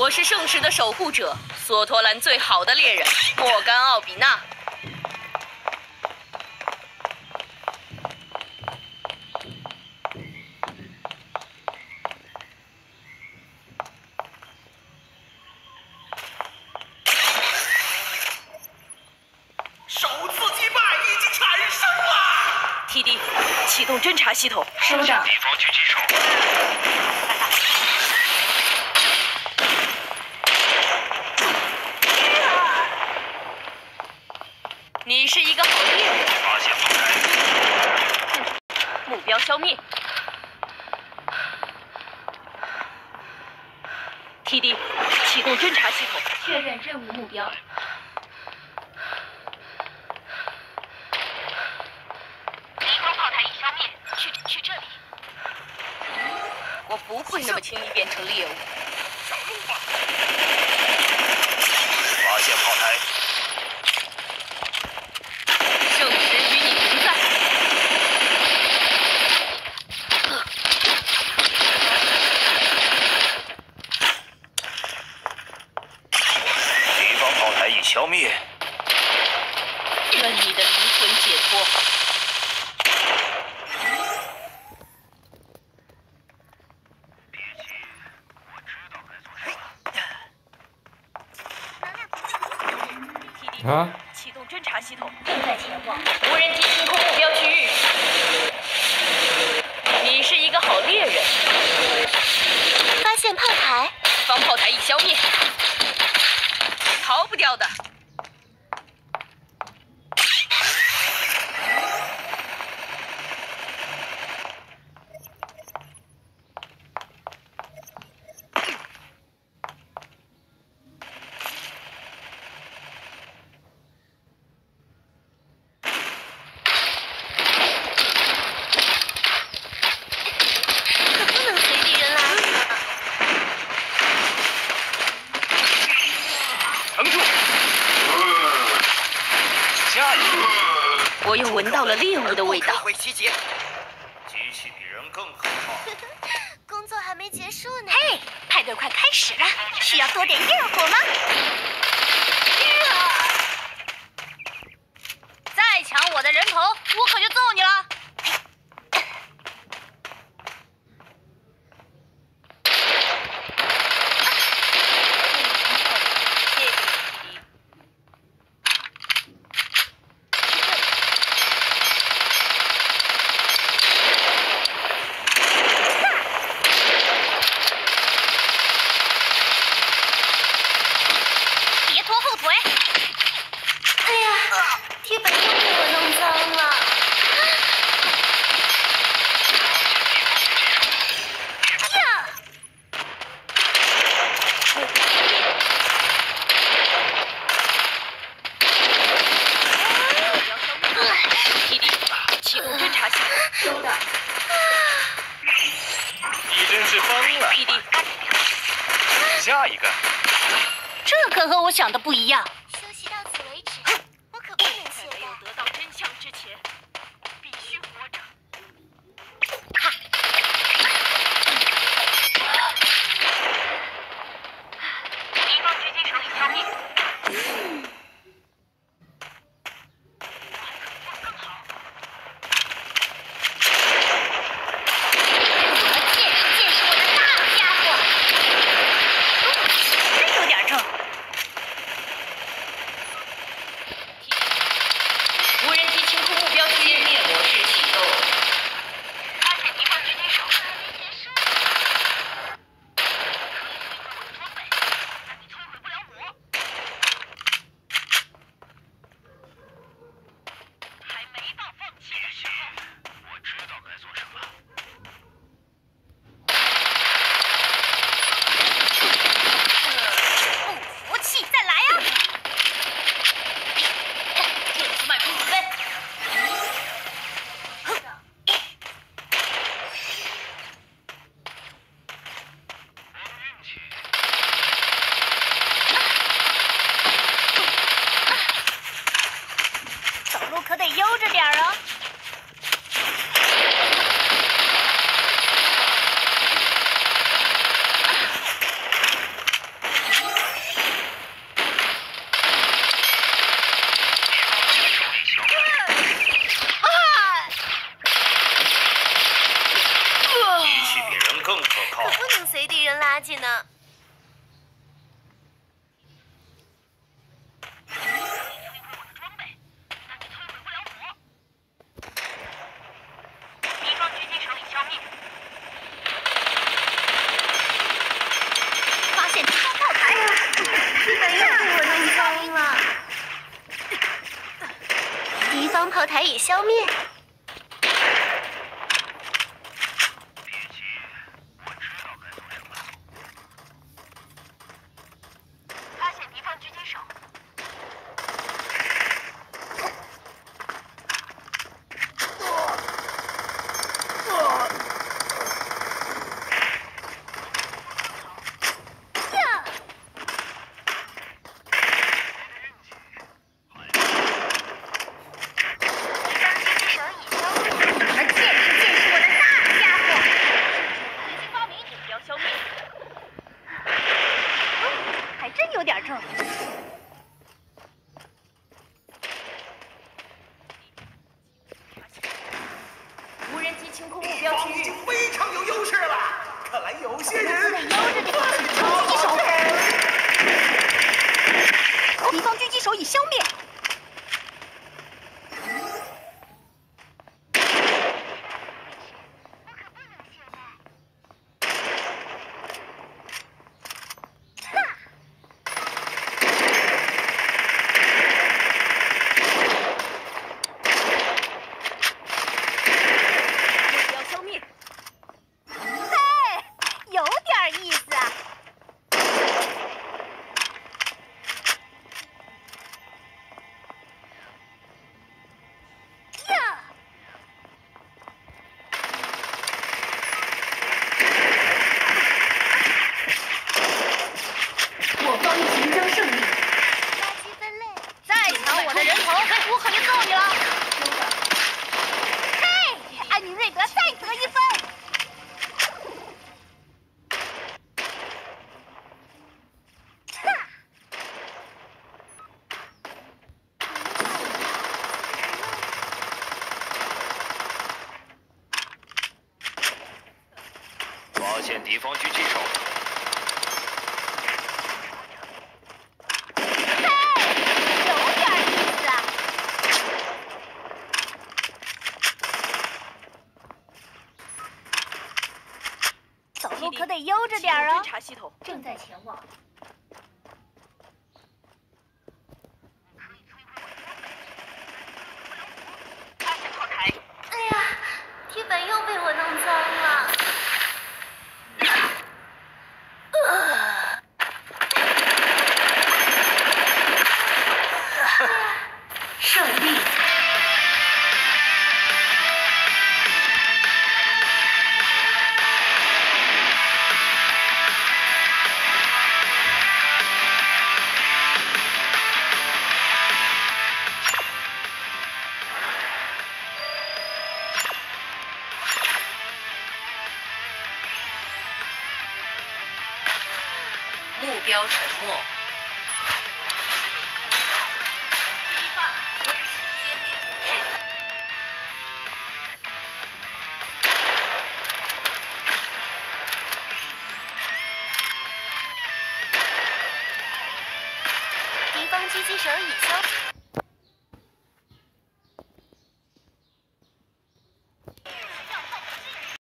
我是圣石的守护者，索托兰最好的猎人莫甘奥比纳。 首次击败已经产生了。 TD， 启动侦察系统。 收到。 敌方狙击手。 你是一个好猎人。 发现炮台。 目标消灭。TD， 启动侦察系统。 确认任务目标。 敌方炮台已消灭，去这里。 我不会那么轻易变成猎物。 上路吧！ 发现炮台。 圣石与你同在。 敌方炮台已消灭。 愿你的灵魂解脱。 别急，我知道该做什么。 TD， 啊！ 启动侦察系统。 正在前往。 无人机清空目标区域。你是一个好猎人。 发现炮台， 敌方炮台已消灭，逃不掉的。 可不能随地人来。 撑住！下一个。 我又闻到了猎物的味道。 会集结。 机器比人更可靠。 工作还没结束呢。 嘿，派对快开始了，需要多点焰火吗？再抢我的人头，我可就揍你了！ 谢谢你，TD。 别拖后腿！ 哎呀，铁板又被我弄脏了。呀！ TD， 启动侦察系统。 收到。 你真是疯了。 TD， 下一个。 这可和我想的不一样。 休息到此为止，我可不能懈在没有怠。 得到真相之前，必须活着。 敌方狙击手已消灭。 我见识见识我的大家伙！真有点正。 无人机清空目标区域。 灭模式启动。 发现敌方狙击手。但你摧毁不了我。还没到放弃的时候。 我知道该做什么。 不服气，再来啊！电磁脉冲飞。 我的运气。 走路可得悠着点儿啊！ 方炮台已消灭。 别急，我知道该做什么。 发现敌方狙击手。有点重。 无人机清空目标区域， 已经非常有优势了。看来有些人得悠着点，狙击手。敌方狙击手已消灭。 发现敌方狙击手。 有点意思啊。走路可得悠着点哦。 侦察系统正在前往。 发现炮台。 哎呀，铁板又被我弄脏了。胜利。 目标沉没。 敌方狙击手已消。